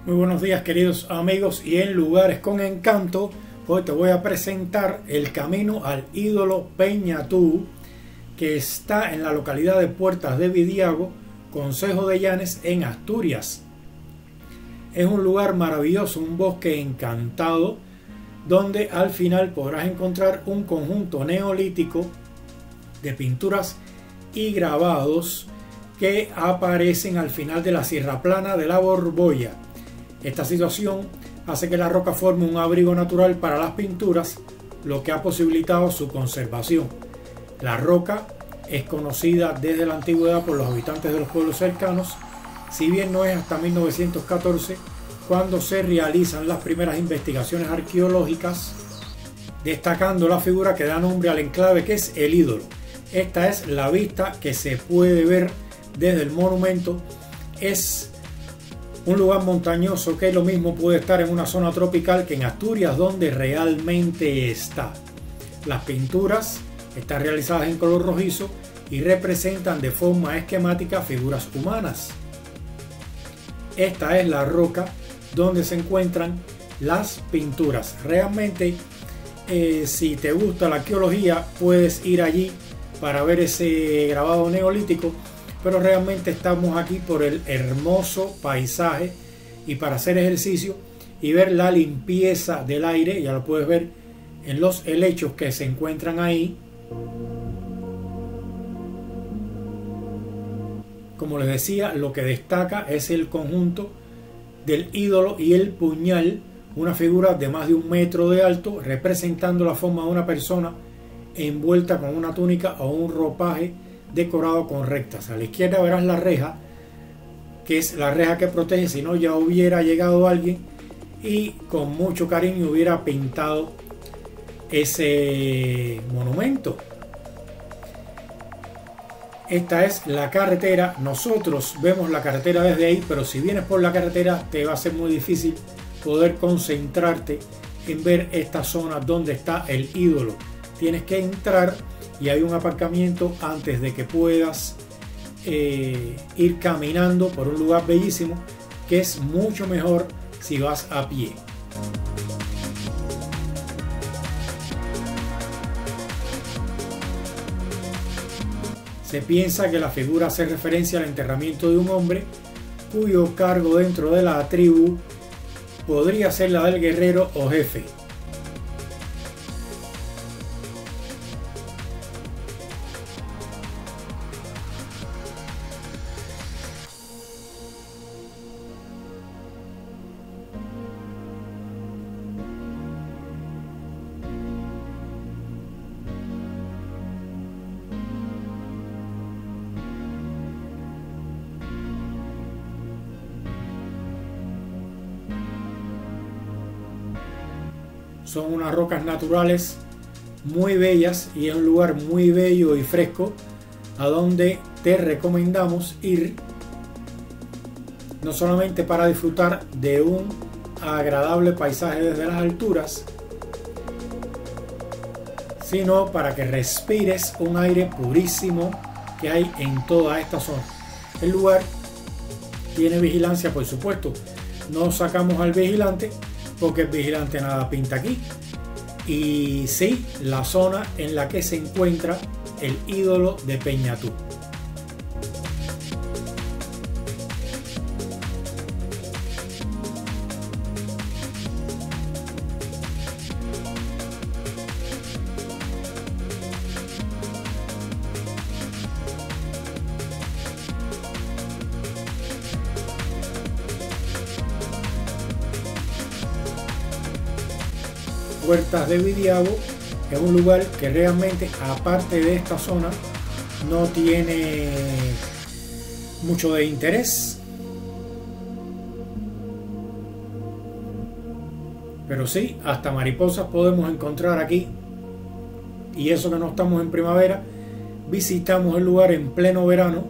Muy buenos días, queridos amigos, y en Lugares con Encanto hoy te voy a presentar el camino al ídolo Peñatú, que está en la localidad de Puertas de Bidiago, concejo de Llanes, en Asturias. Es un lugar maravilloso, un bosque encantado, donde al final podrás encontrar un conjunto neolítico de pinturas y grabados que aparecen al final de la Sierra Plana de la Borbolla. Esta situación hace que la roca forme un abrigo natural para las pinturas, lo que ha posibilitado su conservación. La roca es conocida desde la antigüedad por los habitantes de los pueblos cercanos, si bien no es hasta 1914 cuando se realizan las primeras investigaciones arqueológicas, destacando la figura que da nombre al enclave, que es el ídolo. Esta es la vista que se puede ver desde el monumento. Es un lugar montañoso que lo mismo puede estar en una zona tropical que en Asturias, donde realmente está. Las pinturas están realizadas en color rojizo y representan de forma esquemática figuras humanas. Esta es la roca donde se encuentran las pinturas. Realmente, si te gusta la arqueología, puedes ir allí para ver ese grabado neolítico, pero realmente estamos aquí por el hermoso paisaje y para hacer ejercicio y ver la limpieza del aire. Ya lo puedes ver en los helechos que se encuentran ahí. Como les decía, lo que destaca es el conjunto del ídolo y el puñal, una figura de más de 1 metro de alto, representando la forma de una persona envuelta con una túnica o un ropaje decorado con rectas. A la izquierda verás la reja, que es la reja que protege, si no ya hubiera llegado alguien y con mucho cariño hubiera pintado ese monumento. Esta es la carretera. Nosotros vemos la carretera desde ahí, pero si vienes por la carretera te va a ser muy difícil poder concentrarte en ver esta zona donde está el ídolo. Tienes que entrar y hay un aparcamiento antes de que puedas ir caminando por un lugar bellísimo, que es mucho mejor si vas a pie. Se piensa que la figura hace referencia al enterramiento de un hombre cuyo cargo dentro de la tribu podría ser la del guerrero o jefe. Son unas rocas naturales muy bellas y es un lugar muy bello y fresco a donde te recomendamos ir, no solamente para disfrutar de un agradable paisaje desde las alturas, sino para que respires un aire purísimo que hay en toda esta zona. El lugar tiene vigilancia, por supuesto. No sacamos al vigilante porque el vigilante nada pinta aquí. Y sí, la zona en la que se encuentra el ídolo de Peñatú. Puertas de Bidiago es un lugar que realmente, aparte de esta zona, no tiene mucho de interés, pero sí, hasta mariposas podemos encontrar aquí, y eso que no estamos en primavera. Visitamos el lugar en pleno verano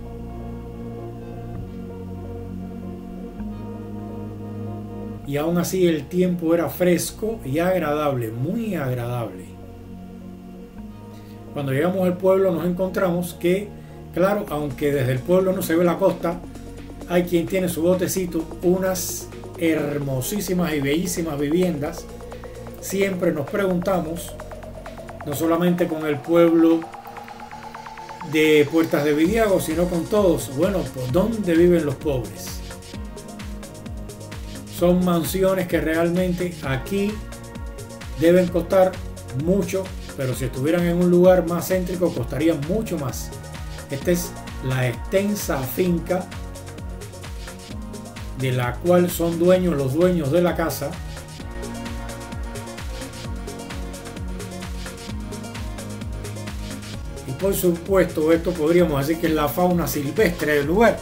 y aún así el tiempo era fresco y agradable, muy agradable. Cuando llegamos al pueblo nos encontramos que, claro, aunque desde el pueblo no se ve la costa, hay quien tiene su botecito, unas hermosísimas y bellísimas viviendas. Siempre nos preguntamos, no solamente con el pueblo de Puertas de Vidiago, sino con todos, bueno, ¿por dónde viven los pobres? Son mansiones que realmente aquí deben costar mucho, pero si estuvieran en un lugar más céntrico costarían mucho más. Esta es la extensa finca de la cual son dueños los dueños de la casa. Y por supuesto esto podríamos decir que es la fauna silvestre del lugar.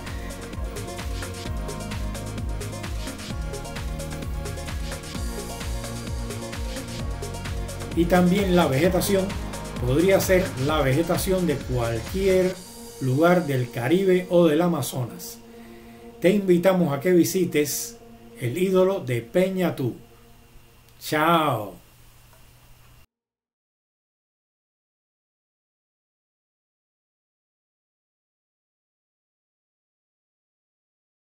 Y también la vegetación podría ser la vegetación de cualquier lugar del Caribe o del Amazonas. Te invitamos a que visites el ídolo de Peñatú. Chao.